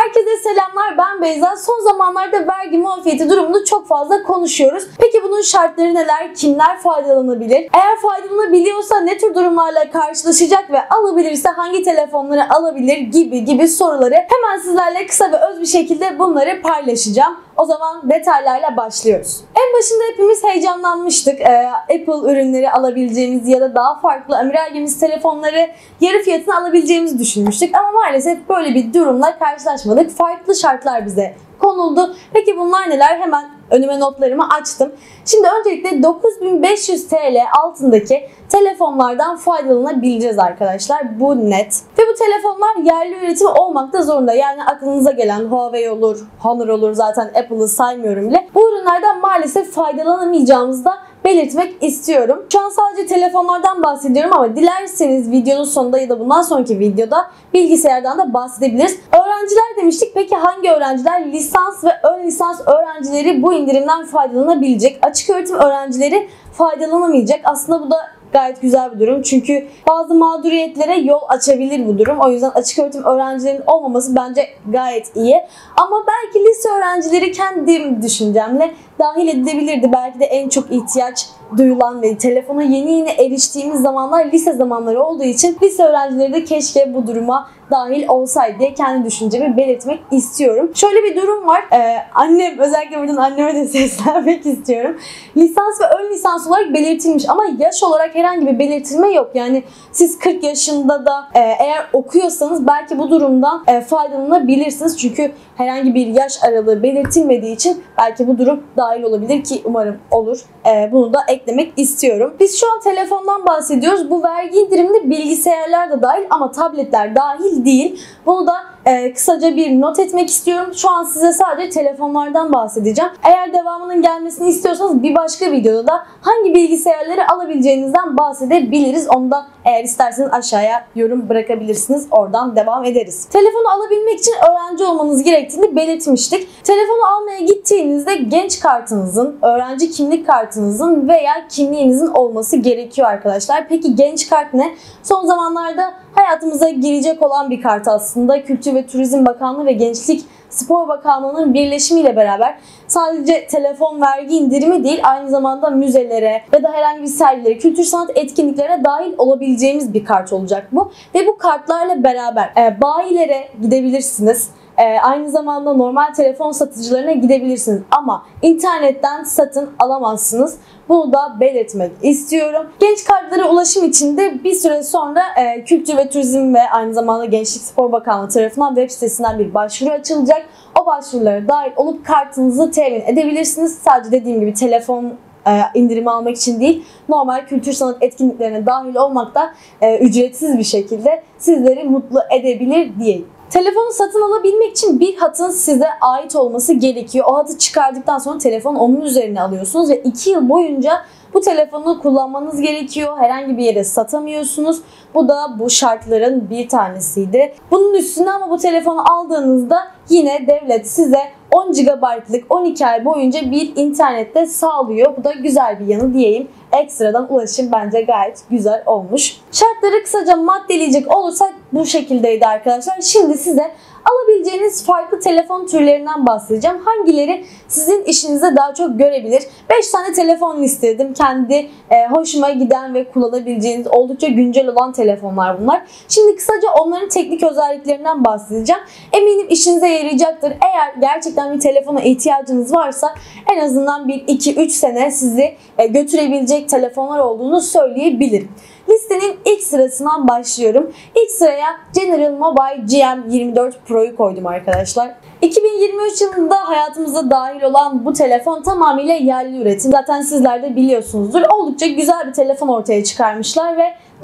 Herkese selamlar, ben Beyza. Son zamanlarda vergi muafiyeti durumunu çok fazla konuşuyoruz. Peki bunun şartları neler? Kimler faydalanabilir? Eğer faydalanabiliyorsa ne tür durumlarla karşılaşacak ve alabilirse hangi telefonları alabilir gibi soruları hemen sizlerle kısa ve öz bir şekilde bunları paylaşacağım. O zaman detaylarla başlıyoruz. En başında hepimiz heyecanlanmıştık. Apple ürünleri alabileceğimiz ya da daha farklı amiral gemisi telefonları yarı fiyatına alabileceğimizi düşünmüştük. Ama maalesef böyle bir durumla karşılaşmadık. Farklı şartlar bize konuldu. Peki bunlar neler? Hemen önüme notlarımı açtım. Şimdi öncelikle 9500 TL altındaki telefonlardan faydalanabileceğiz arkadaşlar. Bu net. Ve bu telefonlar yerli üretim olmakta zorunda. Yani aklınıza gelen Huawei olur, Honor olur, zaten Apple'ı saymıyorum bile. Bu ürünlerden maalesef faydalanamayacağımızı da belirtmek istiyorum. Şu an sadece telefonlardan bahsediyorum ama dilerseniz videonun sonunda ya da bundan sonraki videoda bilgisayardan da bahsedebiliriz. Öğrenciler demiştik. Peki hangi öğrenciler? Lisans ve ön lisans öğrencileri bu indirimden faydalanabilecek. Açık öğretim öğrencileri faydalanamayacak. Aslında bu da gayet güzel bir durum. Çünkü bazı mağduriyetlere yol açabilir bu durum. O yüzden açık öğretim öğrencilerinin olmaması bence gayet iyi. Ama belki lise öğrencileri kendi düşüncemle dahil edilebilirdi. Belki de en çok ihtiyaç duyulan ve telefona yeni eriştiğimiz zamanlar lise zamanları olduğu için lise öğrencileri de keşke bu duruma dahil olsaydı diye kendi düşüncemi belirtmek istiyorum. Şöyle bir durum var. Annem, özellikle buradan anneme de seslenmek istiyorum. Lisans ve ön lisans olarak belirtilmiş ama yaş olarak herhangi bir belirtilme yok. Yani siz 40 yaşında da eğer okuyorsanız belki bu durumdan faydalanabilirsiniz. Çünkü herhangi bir yaş aralığı belirtilmediği için belki bu durum dahil olabilir ki umarım olur. Bunu da eklemek istiyorum. Biz şu an telefondan bahsediyoruz. Bu vergi indiriminde bilgisayarlar da dahil ama tabletler dahil değil. Bunu da kısaca bir not etmek istiyorum. Şu an size sadece telefonlardan bahsedeceğim. Eğer devamının gelmesini istiyorsanız bir başka videoda da hangi bilgisayarları alabileceğinizden bahsedebiliriz. Onu da eğer isterseniz aşağıya yorum bırakabilirsiniz. Oradan devam ederiz. Telefonu alabilmek için öğrenci olmanız gerektiğini belirtmiştik. Telefonu almaya gittiğinizde genç kartınızın, öğrenci kimlik kartınızın veya kimliğinizin olması gerekiyor arkadaşlar. Peki genç kart ne? Son zamanlarda hayatımıza girecek olan bir kart aslında. Kültür ve Turizm Bakanlığı ve Gençlik Spor Bakanlığı'nın birleşimiyle beraber sadece telefon vergi indirimi değil, aynı zamanda müzelere ya da herhangi bir sergilere, kültür sanat etkinliklerine dahil olabileceğimiz bir kart olacak bu. Ve bu kartlarla beraber bayilere gidebilirsiniz. Aynı zamanda normal telefon satıcılarına gidebilirsiniz ama internetten satın alamazsınız. Bunu da belirtmek istiyorum. Genç kartlara ulaşım için de bir süre sonra Kültür ve Turizm ve aynı zamanda Gençlik Spor Bakanlığı tarafından web sitesinden bir başvuru açılacak. O başvurulara dahil olup kartınızı temin edebilirsiniz. Sadece dediğim gibi telefon indirimi almak için değil, normal kültür sanat etkinliklerine dahil olmak da ücretsiz bir şekilde sizleri mutlu edebilir diyeyim. Telefonu satın alabilmek için bir hatın size ait olması gerekiyor. O hatı çıkardıktan sonra telefonu onun üzerine alıyorsunuz ve 2 yıl boyunca bu telefonu kullanmanız gerekiyor. Herhangi bir yere satamıyorsunuz. Bu da bu şartların bir tanesiydi. Bunun üstüne ama bu telefonu aldığınızda yine devlet size 10 GB'lık 12 ay boyunca bir internette sağlıyor. Bu da güzel bir yanı diyeyim. Ekstradan ulaşım bence gayet güzel olmuş. Şartları kısaca maddeleyecek olursak bu şekildeydi arkadaşlar. Şimdi size alabileceğiniz farklı telefon türlerinden bahsedeceğim. Hangileri sizin işinize daha çok görebilir? 5 tane telefon listeledim. Kendi hoşuma giden ve kullanabileceğiniz oldukça güncel olan telefonlar bunlar. Şimdi kısaca onların teknik özelliklerinden bahsedeceğim. Eminim işinize yarayacaktır. Eğer gerçekten bir telefona ihtiyacınız varsa en azından 1-2-3 sene sizi götürebilecek telefonlar olduğunu söyleyebilirim. Listenin ilk sırasından başlıyorum. İlk sıraya General Mobile GM24 Pro'yu koydum arkadaşlar. 2023 yılında hayatımıza dahil olan bu telefon tamamıyla yerli üretim. Zaten sizler de biliyorsunuzdur. Oldukça güzel bir telefon ortaya çıkarmışlar ve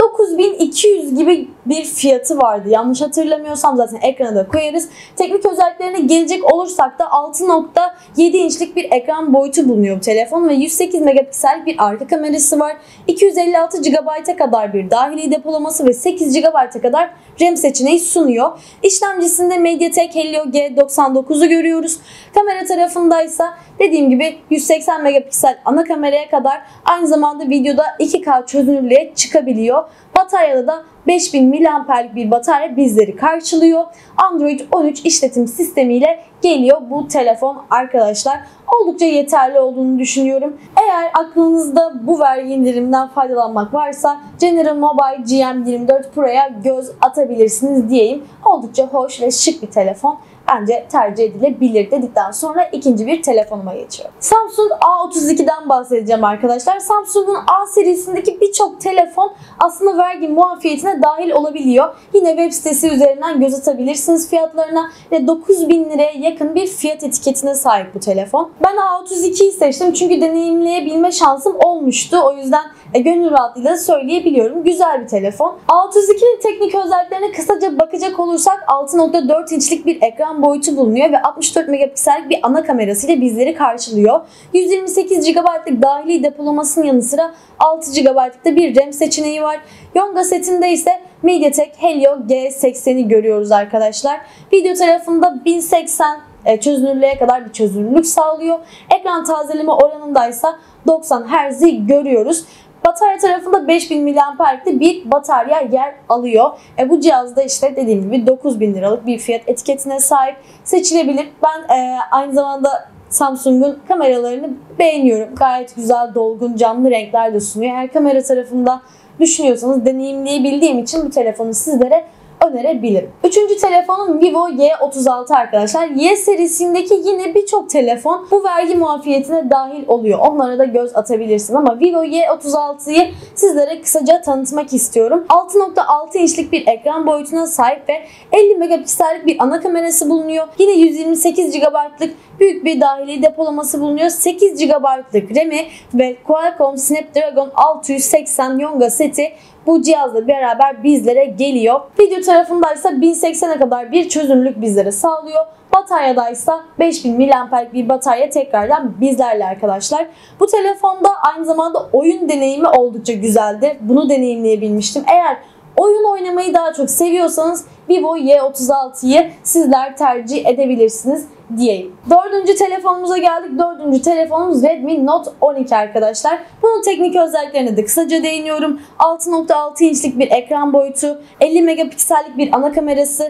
9200 gibi bir fiyatı vardı. Yanlış hatırlamıyorsam zaten ekrana da koyarız. Teknik özelliklerine gelecek olursak da 6.7 inçlik bir ekran boyutu bulunuyor bu telefon ve 108 megapiksellik bir arka kamerası var. 256 GB'a kadar bir dahili depolaması ve 8 GB'a kadar RAM seçeneği sunuyor. İşlemcisinde MediaTek Helio G99'u görüyoruz. Kamera tarafındaysa dediğim gibi 180 megapiksel ana kameraya kadar aynı zamanda videoda 2K çözünürlüğe çıkabiliyor. Bataryada da 5000 miliamperlik bir batarya bizleri karşılıyor. Android 13 işletim sistemiyle geliyor bu telefon arkadaşlar. Oldukça yeterli olduğunu düşünüyorum. Eğer aklınızda bu vergi indiriminden faydalanmak varsa General Mobile GM24 Pro'ya göz atabilirsiniz diyeyim. Oldukça hoş ve şık bir telefon. Bence tercih edilebilir dedikten sonra ikinci bir telefonuma geçiyorum. Samsung A32'den bahsedeceğim arkadaşlar. Samsung'un A serisindeki birçok telefon aslında vergi muafiyetine dahil olabiliyor. Yine web sitesi üzerinden göz atabilirsiniz fiyatlarına ve 9000 liraya yakın bir fiyat etiketine sahip bu telefon. Ben A32'yi seçtim çünkü deneyimleyebilme şansım olmuştu. O yüzden gönül rahatlığıyla söyleyebiliyorum. Güzel bir telefon. A32'nin teknik özelliklerine kısaca bakacak olursak 6.4 inçlik bir ekran boyutu bulunuyor ve 64 megapiksellik bir ana kamerasıyla bizleri karşılıyor. 128 GB'lık dahili depolamasının yanı sıra 6 GB'lık da bir RAM seçeneği var. Yonga setinde ise MediaTek Helio G80'i görüyoruz arkadaşlar. Video tarafında 1080 çözünürlüğe kadar bir çözünürlük sağlıyor. Ekran tazeleme oranındaysa 90 Hz'i görüyoruz. Batarya tarafında 5000 miliamperlikte bir batarya yer alıyor. Bu cihazda işte dediğim gibi 9000 liralık bir fiyat etiketine sahip, seçilebilir. Ben aynı zamanda Samsung'un kameralarını beğeniyorum. Gayet güzel, dolgun, canlı renkler de sunuyor. Eğer kamera tarafında düşünüyorsanız deneyimleyebildiğim için bu telefonu sizlere önerebilirim. Üçüncü telefonum Vivo Y36 arkadaşlar. Y serisindeki yine birçok telefon bu vergi muafiyetine dahil oluyor. Onlara da göz atabilirsin ama Vivo Y36'yı sizlere kısaca tanıtmak istiyorum. 6.6 inçlik bir ekran boyutuna sahip ve 50 megapiksellik bir ana kamerası bulunuyor. Yine 128 GB'lık büyük bir dahili depolaması bulunuyor. 8 GB'lık RAM'i ve Qualcomm Snapdragon 680 Yonga seti bu cihazla beraber bizlere geliyor. Video tarafındaysa 1080'e kadar bir çözünürlük bizlere sağlıyor. Bataryadaysa 5000 miliamperlik bir batarya tekrardan bizlerle arkadaşlar. Bu telefonda aynı zamanda oyun deneyimi oldukça güzeldi. Bunu deneyimleyebilmiştim. Eğer oyun oynamayı daha çok seviyorsanız Vivo Y36'yı sizler tercih edebilirsiniz diyeyim. Dördüncü telefonumuza geldik. Dördüncü telefonumuz Redmi Note 12 arkadaşlar. Bunun teknik özelliklerine de kısaca değiniyorum. 6.6 inçlik bir ekran boyutu, 50 megapiksellik bir ana kamerası,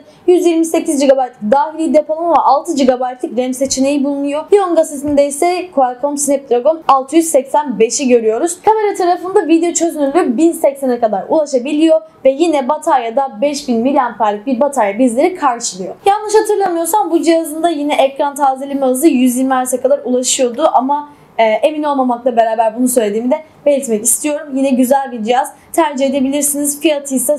128 GB dahili depolama ve 6 GB'lık RAM seçeneği bulunuyor. Yonga sesinde ise Qualcomm Snapdragon 685'i görüyoruz. Kamera tarafında video çözünürlüğü 1080'e kadar ulaşabiliyor ve yine bataryada 5000 miliamperlik bir batarya bizleri karşılıyor. Yanlış hatırlamıyorsam bu cihazın da yine ekran tazeleme hızı 120 Hz'e kadar ulaşıyordu ama emin olmamakla beraber bunu söylediğimi de belirtmek istiyorum. Yine güzel bir cihaz, tercih edebilirsiniz. Fiyatı ise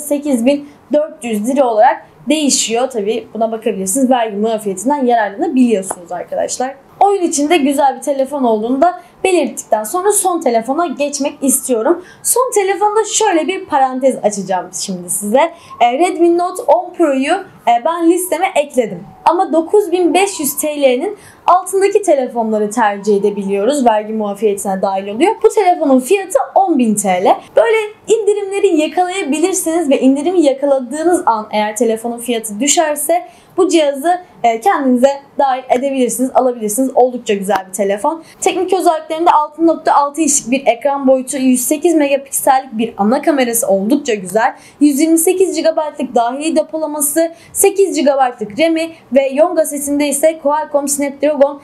8400 lira olarak değişiyor. Tabi buna bakabilirsiniz. Vergi muafiyetinden yararlanabiliyorsunuz arkadaşlar. Oyun içinde güzel bir telefon olduğunu da belirttikten sonra son telefona geçmek istiyorum. Son telefonda şöyle bir parantez açacağım şimdi size. Redmi Note 10 Pro'yu ben listeme ekledim. Ama 9500 TL'nin altındaki telefonları tercih edebiliyoruz. Vergi muafiyetine dahil oluyor. Bu telefonun fiyatı 10.000 TL. Böyle indirimleri yakalayabilirsiniz ve indirimi yakaladığınız an eğer telefonun fiyatı düşerse bu cihazı kendinize dahil edebilirsiniz, alabilirsiniz. Oldukça güzel bir telefon. Teknik özelliklerinde 6.6 inçlik bir ekran boyutu, 108 megapiksellik bir ana kamerası oldukça güzel. 128 GB'lık dahili depolaması, 8 GB'lık RAM'i ve Yonga sesinde ise Qualcomm Snapdragon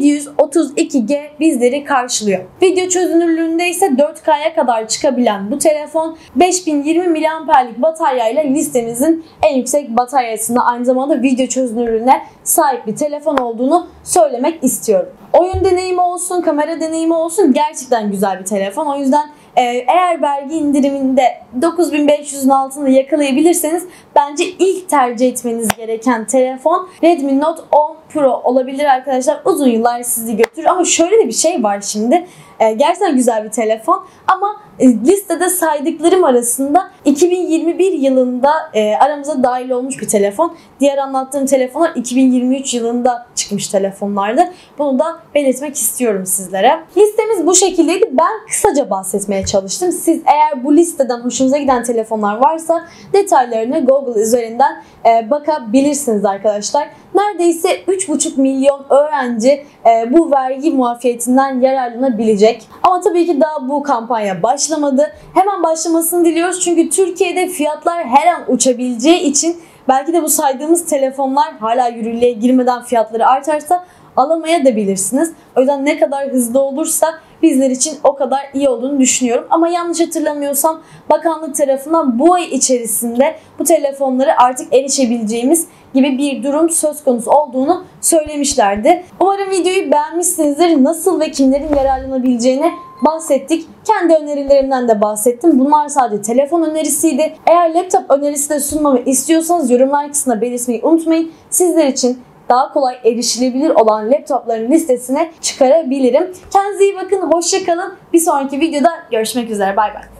732G bizleri karşılıyor. Video çözünürlüğünde ise 4K'ya kadar çıkabilen bu telefon 5020 miliamperlik bataryayla listemizin en yüksek bataryasında, aynı zamanda video çözünürlüğüne sahip bir telefon olduğunu söylemek istiyorum. Oyun deneyimi olsun, kamera deneyimi olsun, gerçekten güzel bir telefon. O yüzden eğer vergi indiriminde 9500'ün altında yakalayabilirseniz bence ilk tercih etmeniz gereken telefon Redmi Note 10 Pro olabilir arkadaşlar. Uzun yıllar sizi götürür ama şöyle de bir şey var şimdi. Gerçekten güzel bir telefon ama listede saydıklarım arasında 2021 yılında aramıza dahil olmuş bir telefon. Diğer anlattığım telefonlar 2023 yılında çıkmış telefonlardı. Bunu da belirtmek istiyorum sizlere. Listemiz bu şekildeydi. Ben kısaca bahsetmeye çalıştım. Siz eğer bu listeden hoşunuza giden telefonlar varsa detaylarını Google üzerinden bakabilirsiniz arkadaşlar. Neredeyse 3,5 milyon öğrenci bu vergi muafiyetinden yararlanabilecek. Ama tabii ki daha bu kampanya başlamadı. Hemen başlamasını diliyoruz çünkü Türkiye'de fiyatlar her an uçabileceği için belki de bu saydığımız telefonlar hala yürürlüğe girmeden fiyatları artarsa alamayabilirsiniz. O yüzden ne kadar hızlı olursa bizler için o kadar iyi olduğunu düşünüyorum. Ama yanlış hatırlamıyorsam bakanlık tarafından bu ay içerisinde bu telefonları artık erişebileceğimiz gibi bir durum söz konusu olduğunu söylemişlerdi. Umarım videoyu beğenmişsinizdir. Nasıl ve kimlerin yararlanabileceğine bahsettik. Kendi önerilerimden de bahsettim. Bunlar sadece telefon önerisiydi. Eğer laptop önerisi de sunmamı istiyorsanız yorumlar kısmına belirtmeyi unutmayın. Sizler için daha kolay erişilebilir olan laptopların listesine çıkarabilirim. Kendinize iyi bakın, hoşça kalın. Bir sonraki videoda görüşmek üzere. Bay bay.